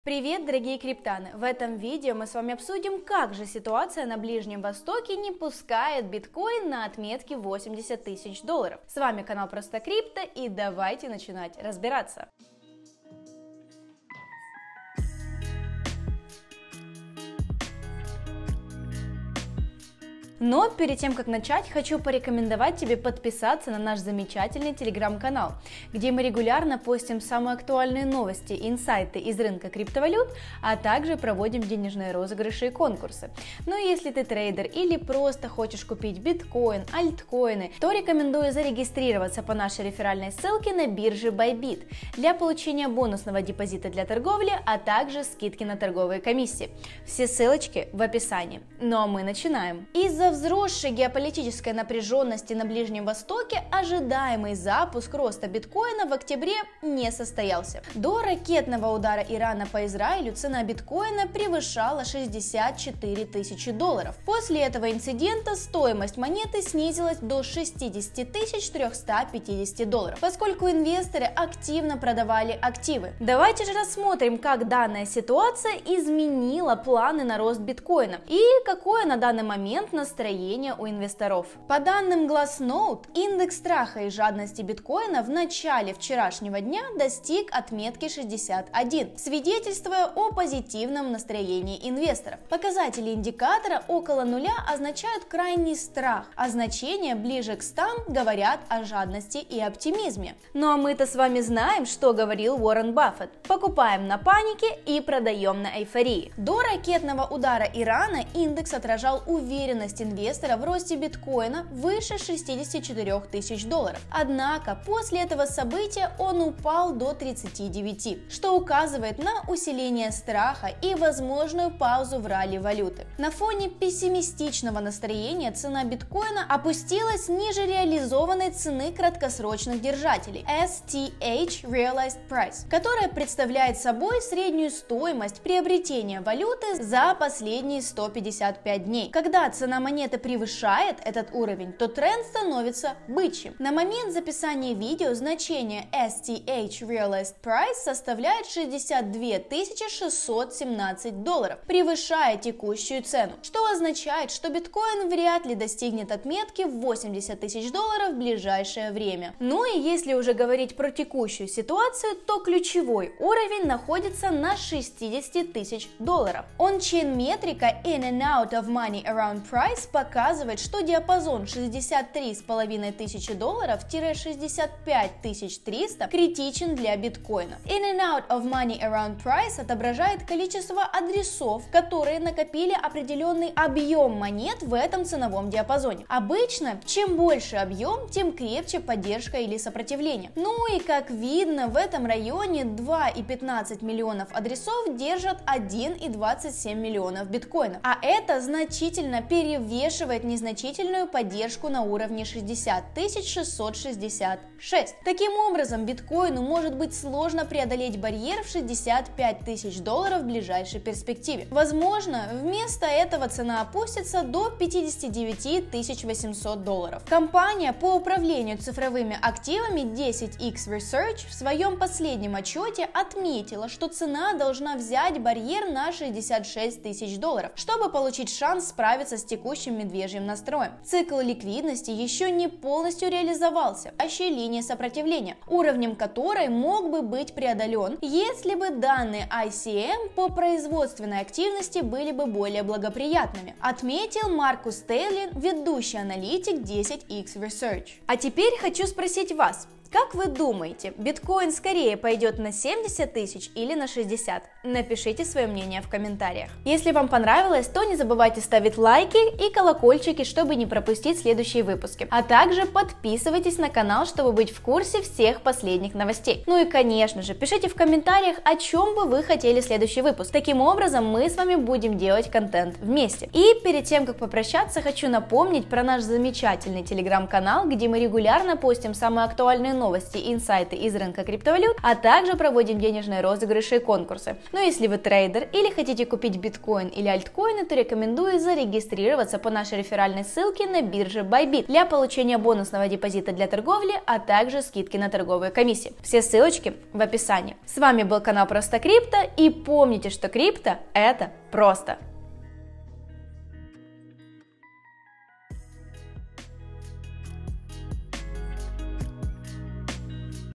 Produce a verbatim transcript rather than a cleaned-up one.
Привет, дорогие криптаны! В этом видео мы с вами обсудим, как же ситуация на Ближнем Востоке не пускает биткоин на отметке восемьдесят тысяч долларов. С вами канал Просто Крипто, и давайте начинать разбираться. Но перед тем, как начать, хочу порекомендовать тебе подписаться на наш замечательный телеграм-канал, где мы регулярно постим самые актуальные новости и инсайты из рынка криптовалют, а также проводим денежные розыгрыши и конкурсы. Ну и если ты трейдер или просто хочешь купить биткоин, альткоины, то рекомендую зарегистрироваться по нашей реферальной ссылке на бирже Bybit для получения бонусного депозита для торговли, а также скидки на торговые комиссии. Все ссылочки в описании. Ну а мы начинаем. Из-за взросшей геополитической напряженности на Ближнем Востоке ожидаемый запуск роста биткоина в октябре не состоялся. До ракетного удара Ирана по Израилю цена биткоина превышала шестьдесят четыре тысячи долларов. После этого инцидента стоимость монеты снизилась до шестьдесят тысяч четыреста пятьдесят долларов, поскольку инвесторы активно продавали активы. Давайте же рассмотрим, как данная ситуация изменила планы на рост биткоина и какое на данный момент настроение настроение у инвесторов. По данным Glassnode, индекс страха и жадности биткоина в начале вчерашнего дня достиг отметки шестьдесят один, свидетельствуя о позитивном настроении инвесторов. Показатели индикатора около нуля означают крайний страх, а значения ближе к ста говорят о жадности и оптимизме. Ну а мы-то с вами знаем, что говорил Уоррен Баффет: покупаем на панике и продаем на эйфории. До ракетного удара Ирана индекс отражал уверенность инвестора в росте биткоина выше шестидесяти четырёх тысяч долларов. Однако после этого события он упал до тридцати девяти, что указывает на усиление страха и возможную паузу в ралли валюты. На фоне пессимистичного настроения цена биткоина опустилась ниже реализованной цены краткосрочных держателей эс ти эйч Realized Price, которая представляет собой среднюю стоимость приобретения валюты за последние сто пятьдесят пять дней. Когда цена монеты превышает этот уровень, то тренд становится бычьим. На момент записания видео значение эс ти эйч Realized Price составляет шестьдесят две тысячи шестьсот семнадцать долларов, превышая текущую цену, что означает, что биткоин вряд ли достигнет отметки в восемьдесят тысяч долларов в ближайшее время. Ну и если уже говорить про текущую ситуацию, то ключевой уровень находится на шестидесяти тысяч долларов. On-chain метрика In and Out of Money Around Price показывает, что диапазон шестьдесят три с половиной тысячи долларов - шестьдесят пять тысяч триста критичен для биткоина. In and Out of Money Around Price отображает количество адресов, которые накопили определенный объем монет в этом ценовом диапазоне. Обычно, чем больше объем, тем крепче поддержка или сопротивление. Ну и как видно, в этом районе два и пятнадцать миллионов адресов держат один и двадцать семь миллионов биткоина, а это значительно перевешивает незначительную поддержку на уровне шестьдесят тысяч шестьсот шестьдесят шесть. Таким образом, биткоину может быть сложно преодолеть барьер в шестьдесят пять тысяч долларов в ближайшей перспективе. Возможно, вместо этого цена опустится до пятидесяти девяти тысяч восьмисот долларов. Компания по управлению цифровыми активами десять икс Research в своем последнем отчете отметила, что цена должна взять барьер на шестьдесят шесть тысяч долларов, чтобы получить шанс справиться с текущим медвежьим настроем. Цикл ликвидности еще не полностью реализовался, а еще линия сопротивления, уровнем которой мог бы быть преодолен, если бы данные ай си эм по производственной активности были бы более благоприятными, отметил Маркус Тейлин, ведущий аналитик десять икс Research. А теперь хочу спросить вас: как вы думаете, биткоин скорее пойдет на семьдесят тысяч или на шестьдесят? Напишите свое мнение в комментариях. Если вам понравилось, то не забывайте ставить лайки и колокольчики, чтобы не пропустить следующие выпуски. А также подписывайтесь на канал, чтобы быть в курсе всех последних новостей. Ну и конечно же, пишите в комментариях, о чем бы вы хотели следующий выпуск. Таким образом, мы с вами будем делать контент вместе. И перед тем, как попрощаться, хочу напомнить про наш замечательный телеграм-канал, где мы регулярно постим самые актуальные новости и инсайты из рынка криптовалют, а также проводим денежные розыгрыши и конкурсы. Но если вы трейдер или хотите купить биткоин или альткоины, то рекомендую зарегистрироваться по нашей реферальной ссылке на бирже Bybit для получения бонусного депозита для торговли, а также скидки на торговые комиссии. Все ссылочки в описании. С вами был канал Просто Крипто, и помните, что крипто — это просто.